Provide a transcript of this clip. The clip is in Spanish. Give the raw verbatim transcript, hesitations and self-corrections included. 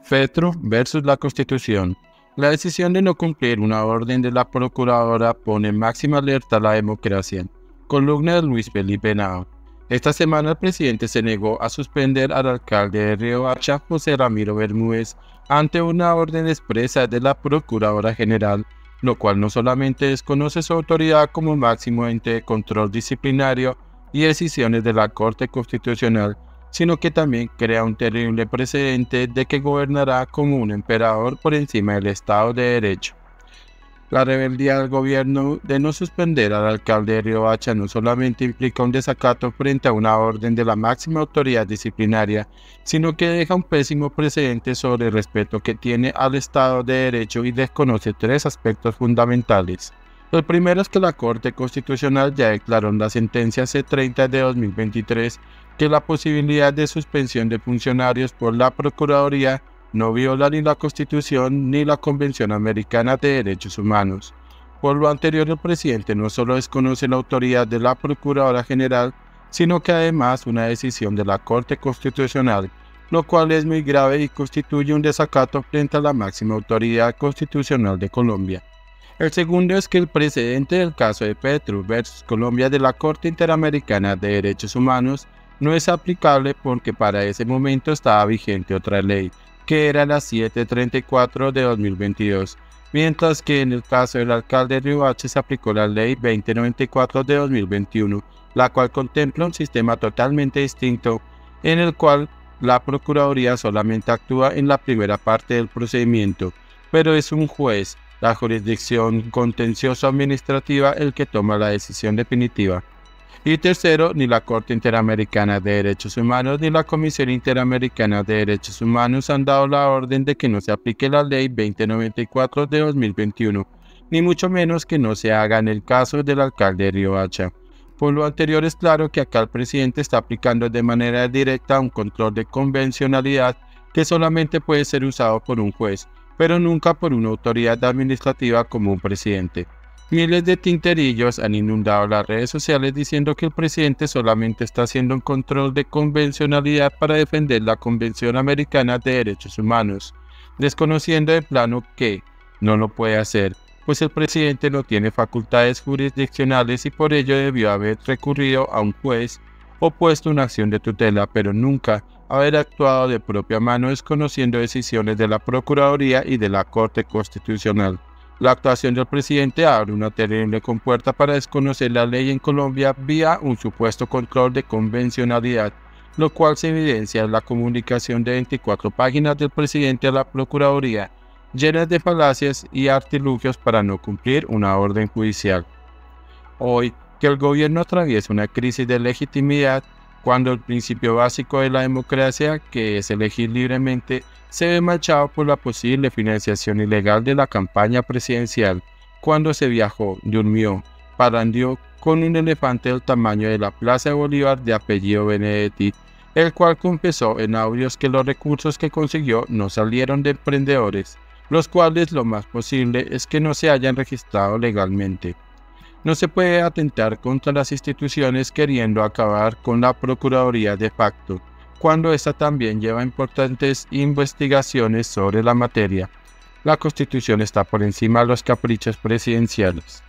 Petro versus la Constitución. La decisión de no cumplir una orden de la Procuradora pone en máxima alerta a la democracia. Columna de Luis Felipe Henao. Esta semana el presidente se negó a suspender al alcalde de Riohacha, José Ramiro Bermúdez, ante una orden expresa de la Procuradora General, lo cual no solamente desconoce su autoridad como máximo ente de control disciplinario y decisiones de la Corte Constitucional, sino que también crea un terrible precedente de que gobernará como un emperador por encima del Estado de Derecho. La rebeldía del gobierno de no suspender al alcalde de Riohacha no solamente implica un desacato frente a una orden de la máxima autoridad disciplinaria, sino que deja un pésimo precedente sobre el respeto que tiene al Estado de Derecho y desconoce tres aspectos fundamentales. El primero es que la Corte Constitucional ya declaró en la sentencia C treinta de dos mil veintitrés que la posibilidad de suspensión de funcionarios por la Procuraduría no viola ni la Constitución ni la Convención Americana de Derechos Humanos. Por lo anterior, el presidente no solo desconoce la autoridad de la Procuradora General, sino que además una decisión de la Corte Constitucional, lo cual es muy grave y constituye un desacato frente a la máxima autoridad constitucional de Colombia. El segundo es que el precedente del caso de Petro versus Colombia de la Corte Interamericana de Derechos Humanos no es aplicable porque para ese momento estaba vigente otra ley, que era la setecientos treinta y cuatro de dos mil veintidós, mientras que en el caso del alcalde de Riohacha se aplicó la ley veinte noventa y cuatro de dos mil veintiuno, la cual contempla un sistema totalmente distinto, en el cual la Procuraduría solamente actúa en la primera parte del procedimiento, pero es un juez, la jurisdicción contencioso-administrativa, el que toma la decisión definitiva. Y tercero, ni la Corte Interamericana de Derechos Humanos ni la Comisión Interamericana de Derechos Humanos han dado la orden de que no se aplique la Ley veinte noventa y cuatro de dos mil veintiuno, ni mucho menos que no se haga en el caso del alcalde de Riohacha. Por lo anterior es claro que acá el presidente está aplicando de manera directa un control de convencionalidad que solamente puede ser usado por un juez, pero nunca por una autoridad administrativa como un presidente. Miles de tinterillos han inundado las redes sociales diciendo que el presidente solamente está haciendo un control de convencionalidad para defender la Convención Americana de Derechos Humanos, desconociendo de plano que no lo puede hacer, pues el presidente no tiene facultades jurisdiccionales y por ello debió haber recurrido a un juez o puesto una acción de tutela, pero nunca haber actuado de propia mano desconociendo decisiones de la Procuraduría y de la Corte Constitucional. La actuación del presidente abre una terrible compuerta para desconocer la ley en Colombia vía un supuesto control de convencionalidad, lo cual se evidencia en la comunicación de veinticuatro páginas del presidente a la Procuraduría, llenas de falacias y artilugios para no cumplir una orden judicial. Hoy, que el gobierno atraviesa una crisis de legitimidad, cuando el principio básico de la democracia, que es elegir libremente, se ve manchado por la posible financiación ilegal de la campaña presidencial, cuando se viajó, durmió, parandió con un elefante del tamaño de la Plaza de Bolívar de apellido Benedetti, el cual confesó en audios que los recursos que consiguió no salieron de emprendedores, los cuales lo más posible es que no se hayan registrado legalmente. No se puede atentar contra las instituciones queriendo acabar con la Procuraduría de facto, cuando ésta también lleva importantes investigaciones sobre la materia. La Constitución está por encima de los caprichos presidenciales.